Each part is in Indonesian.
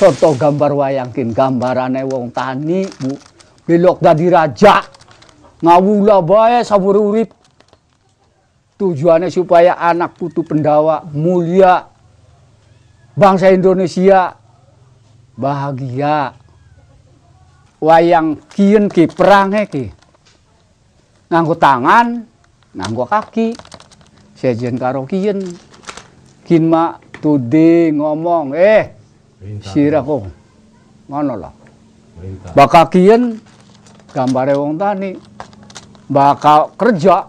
contoh gambar wayangkin gambarane wong tani Bu belok dadi raja ngawula bae saumur urip tujuannya supaya anak putu Pendawa mulia bangsa Indonesia bahagia wayang kien ki perangnya ki nganggo tangan nganggo kaki sejen karo kien kin mak tude ngomong sirako ngono lah bakal kien gambare wong tani bakal kerja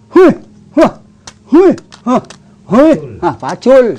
pacul.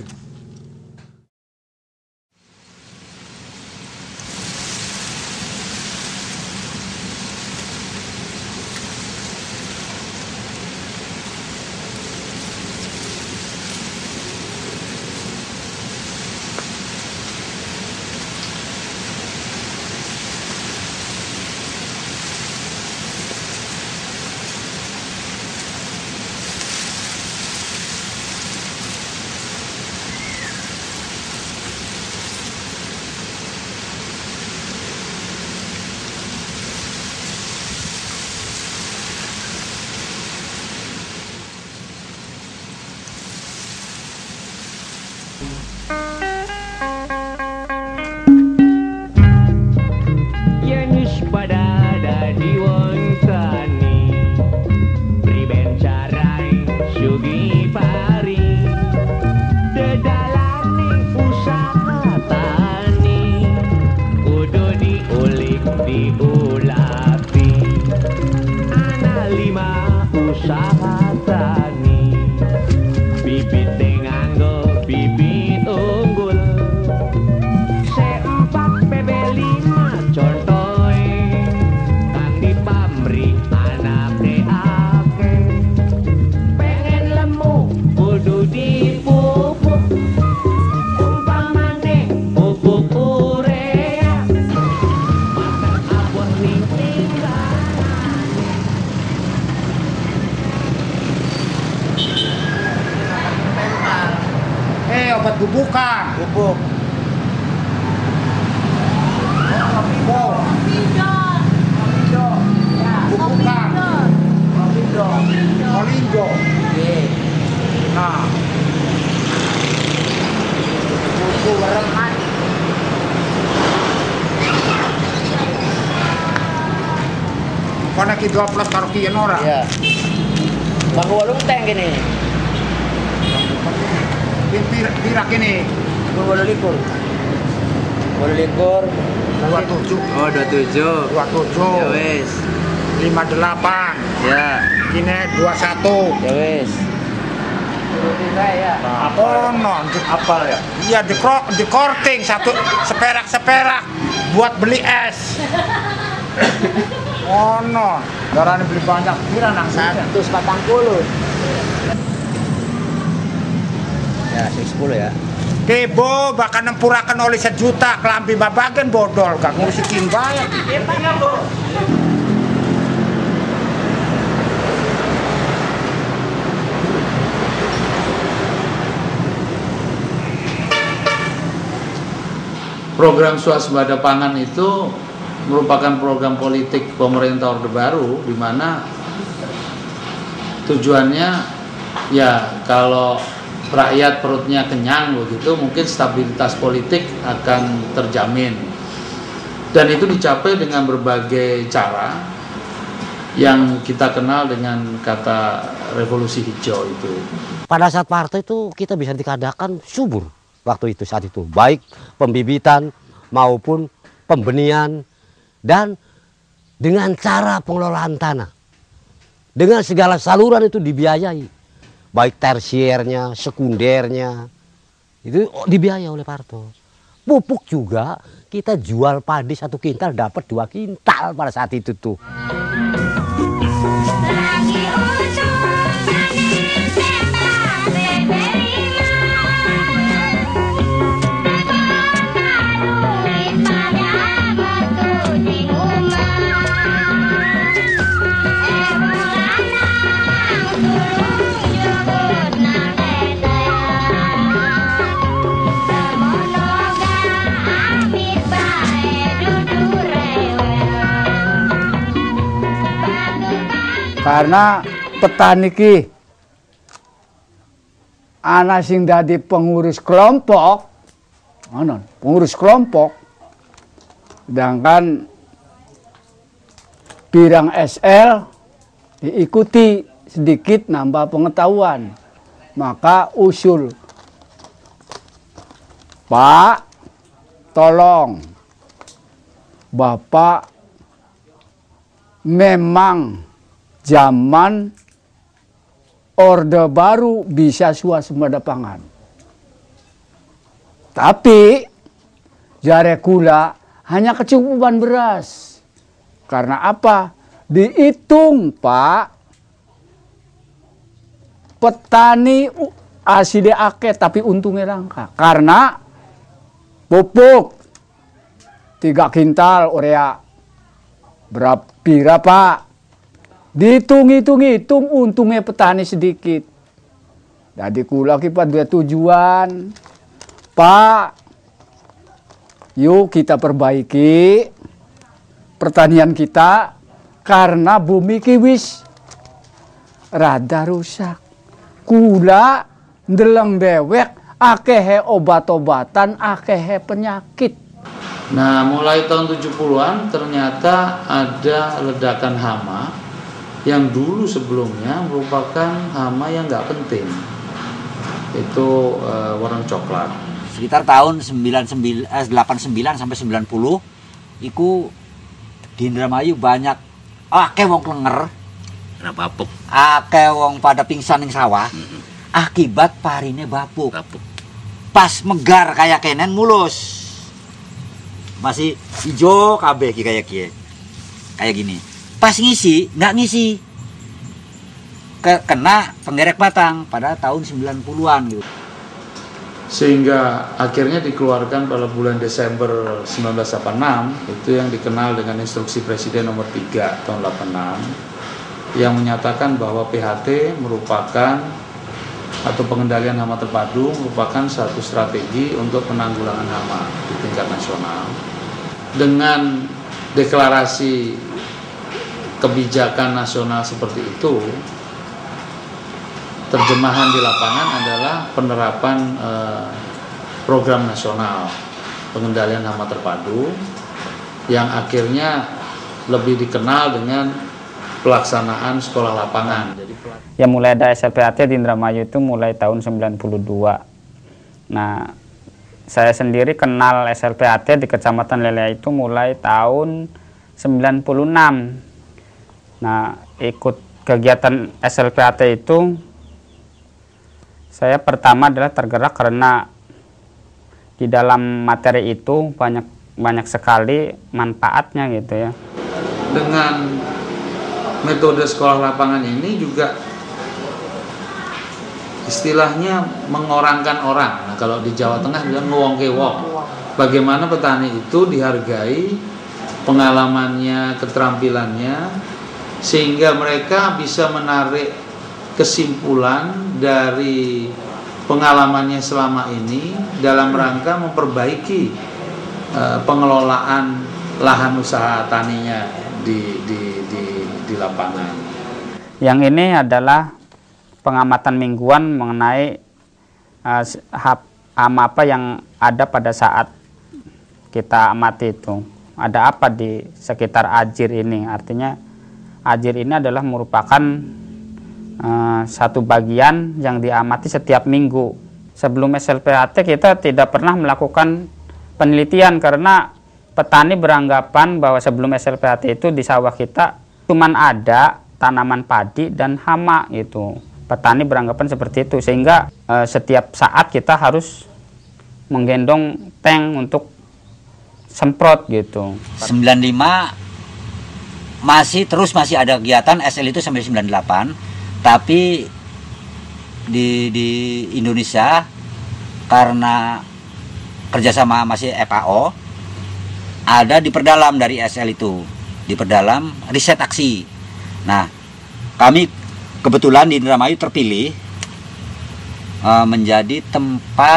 Obat bubukan, bubuk. Bubukan. Molingo. Nah. Buku reman. Konek 12 karo kieu ora? Iya. Bang walung teng gini. Pirak ini 27 27 Oh 27 ya wes 58 ya ini 21 ya wes ya oh non apa ya iya di korting satu seperak buat beli es oh non darahnya beli banyak kira nang 140 ya 10 ya Kebo bahkan nempurakan oleh 1 juta kelambi babagan bodol gak ngurusin bayar. Program swasembada pangan itu merupakan program politik pemerintah Orde Baru di mana tujuannya ya kalau rakyat perutnya kenyang begitu mungkin stabilitas politik akan terjamin dan itu dicapai dengan berbagai cara yang kita kenal dengan kata revolusi hijau itu. Pada saat partai itu kita bisa dikatakan subur waktu itu saat itu baik pembibitan maupun pembenihan dan dengan cara pengelolaan tanah dengan segala saluran itu dibiayai. Baik tersiernya, sekundernya, itu dibiayai oleh Parto. Pupuk juga kita jual padi 1 kintal dapat 2 kintal pada saat itu tuh. Amin. Karena petani ki ana sing dadi pengurus kelompok, sedangkan pirang SL diikuti sedikit nambah pengetahuan. Maka usul, Pak, tolong Bapak, memang zaman Orde Baru bisa swasembada pangan. Tapi jare kula hanya kecukupan beras. Karena apa? Dihitung, Pak. Petani aside akeh tapi untungnya langka. Karena pupuk 3 kintal urea berapa? Dihitung untungnya petani sedikit. Jadi kula ki pada tujuan, Pak, yuk kita perbaiki pertanian kita karena bumi ki wis rada rusak. Kula ndeleng dewek akehe obat-obatan, akehe penyakit. Nah, mulai tahun 70-an ternyata ada ledakan hama yang dulu sebelumnya merupakan hama yang nggak penting. Itu warna coklat. Sekitar tahun 89 sampai 90 iku di Indramayu banyak akeh wong klenger, bapuk. akeh wong pada pingsan ning sawah. Akibat parine bapuk. Pas megar kayak kenen mulus. Masih hijau kabeh kayak gini. Pas ngisi, nggak ngisi. Kena penggerek batang pada tahun 90-an gitu. Sehingga akhirnya dikeluarkan pada bulan Desember 1986, itu yang dikenal dengan Instruksi Presiden nomor 3 tahun 86, yang menyatakan bahwa PHT merupakan atau pengendalian hama terpadu merupakan satu strategi untuk penanggulangan hama di tingkat nasional. Dengan deklarasi kebijakan nasional seperti itu, terjemahan di lapangan adalah penerapan program nasional pengendalian hama terpadu yang akhirnya lebih dikenal dengan pelaksanaan sekolah lapangan. Ya, mulai ada SLPAT di Indramayu itu mulai tahun 92. Nah, saya sendiri kenal SLPAT di Kecamatan Lelea itu mulai tahun 96. Nah, ikut kegiatan SLPAT itu saya pertama adalah tergerak karena di dalam materi itu banyak sekali manfaatnya gitu ya. Dengan metode sekolah lapangan ini juga istilahnya mengorangkan orang. Nah, kalau di Jawa Tengah bilang ngewong kewong. Bagaimana petani itu dihargai pengalamannya, keterampilannya, sehingga mereka bisa menarik kesimpulan dari pengalamannya selama ini dalam rangka memperbaiki pengelolaan lahan usaha taninya di lapangan. Yang ini adalah pengamatan mingguan mengenai hama apa yang ada pada saat kita amati itu. Ada apa di sekitar Ajir ini? Artinya Ajir ini adalah merupakan satu bagian yang diamati setiap minggu. Sebelum SLPAT kita tidak pernah melakukan penelitian karena petani beranggapan bahwa sebelum SLPAT itu di sawah kita cuman ada tanaman padi dan hama gitu. Petani beranggapan seperti itu sehingga setiap saat kita harus menggendong tank untuk semprot gitu. 95 masih ada kegiatan SL itu sampai 98. Tapi di Indonesia karena kerjasama masih FAO ada diperdalam dari SL itu, diperdalam riset aksi. Nah, kami kebetulan di Indramayu terpilih menjadi tempat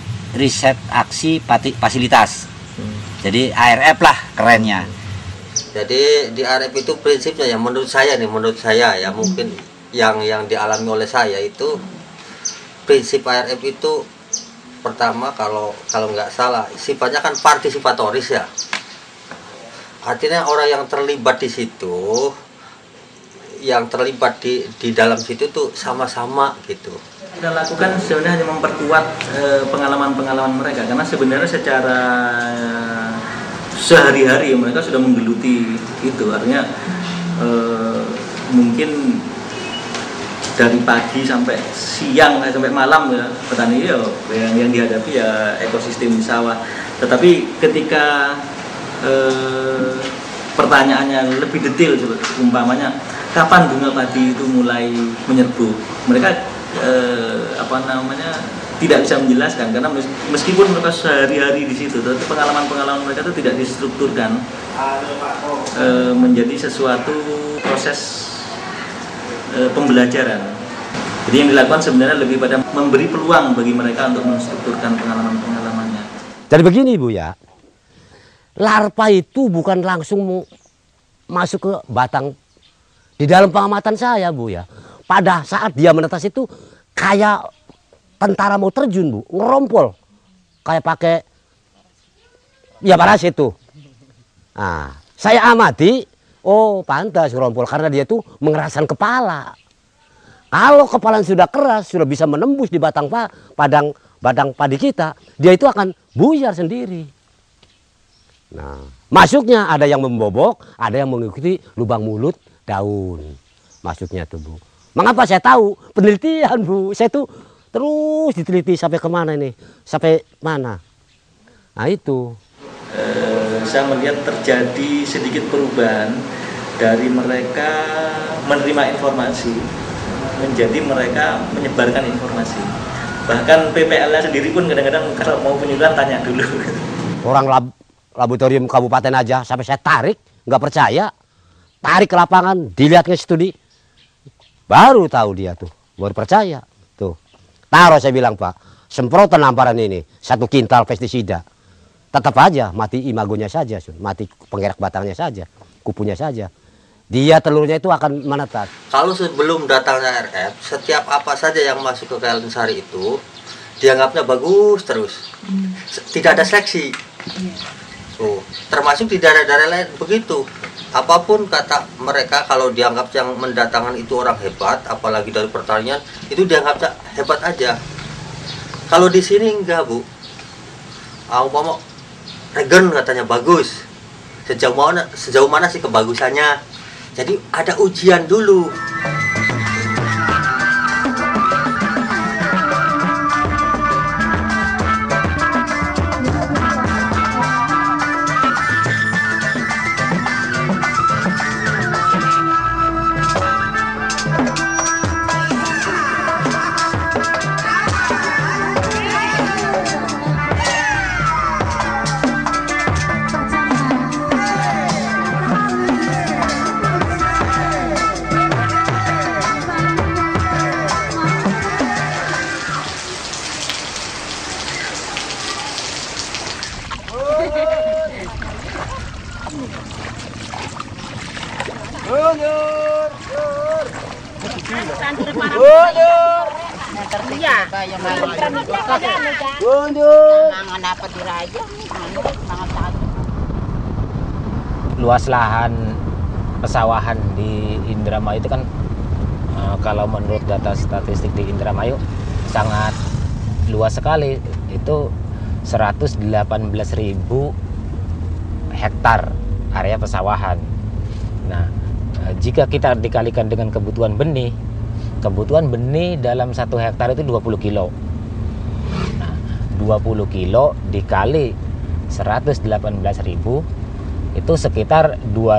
riset aksi fasilitas. Jadi ARF lah kerennya. Jadi di ARF itu prinsipnya ya menurut saya ya mungkin yang dialami oleh saya itu prinsip ARF itu pertama kalau nggak salah sifatnya kan partisipatoris ya. Artinya orang yang terlibat di situ, yang terlibat di dalam situ tuh sama-sama gitu. Kita lakukan sebenarnya hanya memperkuat pengalaman-pengalaman mereka, karena sebenarnya secara sehari-hari mereka sudah menggeluti itu. Artinya mungkin dari pagi sampai siang sampai malam ya petani ya yang dihadapi ya ekosistem di sawah. Tetapi ketika pertanyaannya lebih detail, umpamanya kapan bunga padi itu mulai menyerbuk, mereka tidak bisa menjelaskan, karena meskipun mereka sehari-hari di situ, tetapi pengalaman-pengalaman mereka itu tidak distrukturkan menjadi sesuatu proses pembelajaran. Jadi yang dilakukan sebenarnya lebih pada memberi peluang bagi mereka untuk menstrukturkan pengalaman-pengalamannya. Jadi begini Bu ya, larva itu bukan langsung masuk ke batang. Di dalam pengamatan saya Bu ya, pada saat dia menetas itu kayak tentara mau terjun Bu, ngerompol kayak pakai ya parasit tuh. Nah, saya amati, oh pantas ngerompol karena dia tuh mengeraskan kepala. Kalau kepala sudah keras, sudah bisa menembus di batang padi kita, dia itu akan buyar sendiri. Nah, masuknya ada yang membobok, ada yang mengikuti lubang mulut daun. Masuknya tuh Bu. Mengapa saya tahu? Penelitian Bu. Saya tuh terus diteliti sampai kemana ini? Sampai mana? Nah itu. Saya melihat terjadi sedikit perubahan dari mereka menerima informasi menjadi mereka menyebarkan informasi. Bahkan PPL-nya sendiri pun kadang-kadang kalau mau penyuluhan tanya dulu. Orang laboratorium kabupaten aja sampai saya tarik, nggak percaya. Tarik ke lapangan, dilihatnya studi. Baru tahu dia tuh, baru percaya. Tuh, taruh saya bilang Pak, semprotan hamparan ini 1 kintal pestisida. Tetap aja mati imagonya saja, mati penggerak batangnya saja, kupunya saja. Dia telurnya itu akan menetas. Kalau sebelum datangnya RF, setiap apa saja yang masuk ke KLN Sari itu dianggapnya bagus terus. Tidak ada seleksi. Termasuk di daerah-daerah lain begitu. Apapun kata mereka, kalau dianggap yang mendatangkan itu orang hebat, apalagi dari pertanian, itu dianggap hebat aja. Kalau di sini enggak Bu. Umpama regen katanya bagus. Sejauh mana sih kebagusannya? Jadi ada ujian dulu. Luas lahan pesawahan di Indramayu itu kan kalau menurut data statistik di Indramayu sangat luas sekali, itu 118.000 hektar area pesawahan. Nah, jika kita dikalikan dengan kebutuhan benih dalam 1 hektar itu 20 kilo. Nah, 20 kilo dikali 118.000 itu sekitar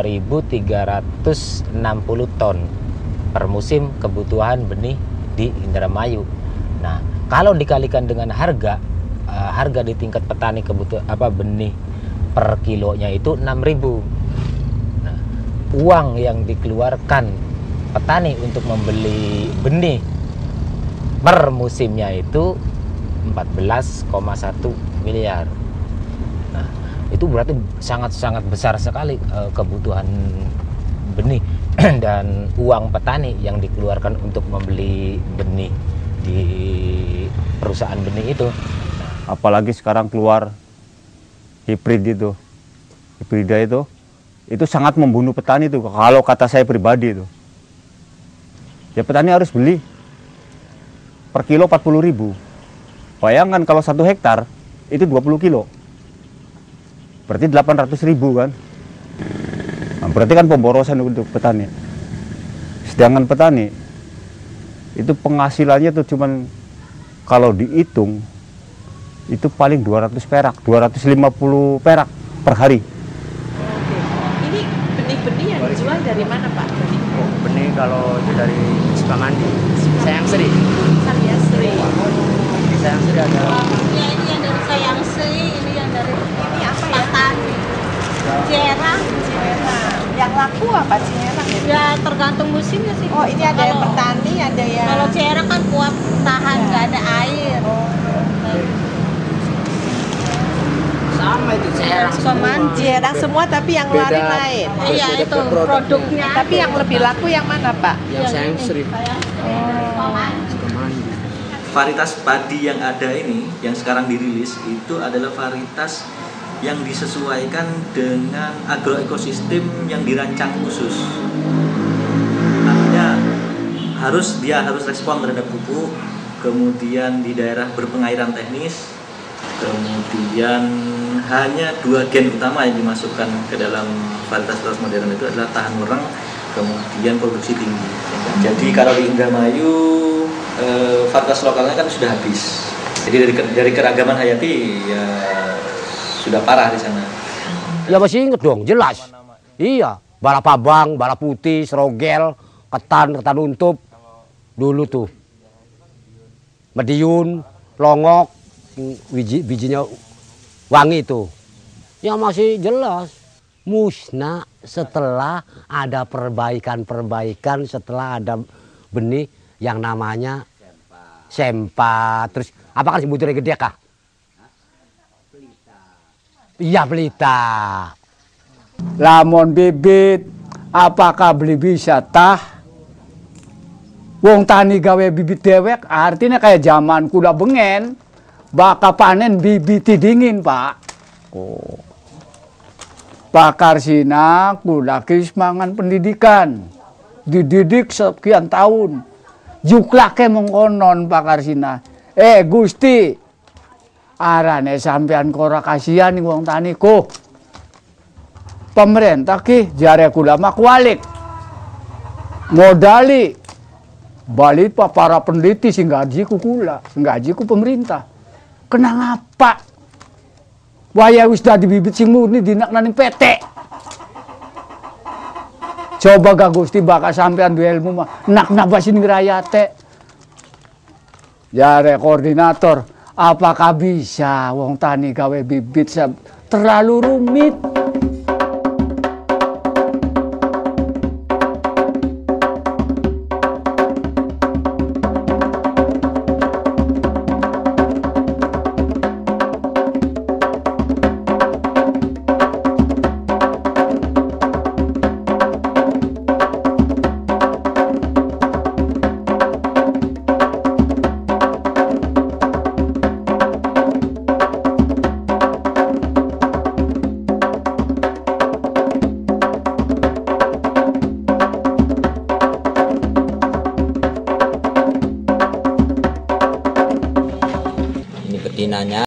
2.360 ton per musim kebutuhan benih di Indramayu. Nah, kalau dikalikan dengan harga di tingkat petani benih per kilonya itu 6.000. Nah, uang yang dikeluarkan petani untuk membeli benih per musimnya itu 14,1 miliar. Nah, itu berarti sangat-sangat besar sekali kebutuhan benih dan uang petani yang dikeluarkan untuk membeli benih di perusahaan benih itu. Apalagi sekarang keluar hibrida itu sangat membunuh petani itu. Kalau kata saya pribadi itu, ya petani harus beli per kilo 40.000. Bayangkan kalau 1 hektar itu 20 kilo, berarti 800.000 kan. Nah, berarti kan pemborosan untuk petani. Sedangkan petani itu penghasilannya tuh cuman kalau dihitung itu paling 200 perak, 250 perak per hari. Ini benih-benih yang dijual dari mana Pak? Benih kalau itu dari Sukamandi, Sayang Sri. Sayang Sri. Di Sayang Sri ada. Ya ini yang dari Sayang Sri, ini yang dari Ini apa ya? Patani. Cerang. Yang laku apa cerang? Ya tergantung musimnya sih. Oh ini ada yang petani, ada yang. Kalau cerang kan kuat tahan, nggak ada air. Sama itu Cerang semua tapi yang lain. Iya itu produknya. Tapi yang lebih laku yang mana Pak? Yang Sayang Sri. Varietas padi yang ada ini, yang sekarang dirilis, itu adalah varietas yang disesuaikan dengan agroekosistem yang dirancang khusus. Artinya dia harus respon terhadap pupuk, kemudian di daerah berpengairan teknis, kemudian hanya 2 gen utama yang dimasukkan ke dalam varietas modern itu adalah tahan wereng, kemudian produksi tinggi. Jadi kalau di Indramayu varietas lokalnya kan sudah habis. Jadi dari keragaman hayati ya sudah parah di sana. Ya masih inget dong, jelas. Iya, bala pabang, bala putih, serogel, ketan untup. Dulu tuh. Mediun, longok, bijinya wangi itu. Ya masih jelas. Musnah setelah ada perbaikan, setelah ada benih yang namanya sempa. Terus apa kan sebutnya gede kah? Iya pelita. Lamun bibit, apakah beli bisa tah? Wong tani gawe bibit dewek, artinya kayak zaman kula bengen, bakal panen bibit dingin Pak. Oh. Bakar sina kula kismangan pendidikan, dididik sekian tahun, juklake mengkonon bakar sina. Gusti. Arane sampean kora kasihan nih wong tani ko. Pemerintah ki jare kula mak walik. Modali balik para peneliti sing gaji ku kula, gaji ku pemerintah. Kenang apa? Waya wis dadi bibit sing murni dinaknani PT. Coba gak Gusti bakal sampean duwe ilmu mah nak nabasin ngrayate. Jare koordinator, apakah bisa wong tani gawe bibit terlalu rumit? Betinanya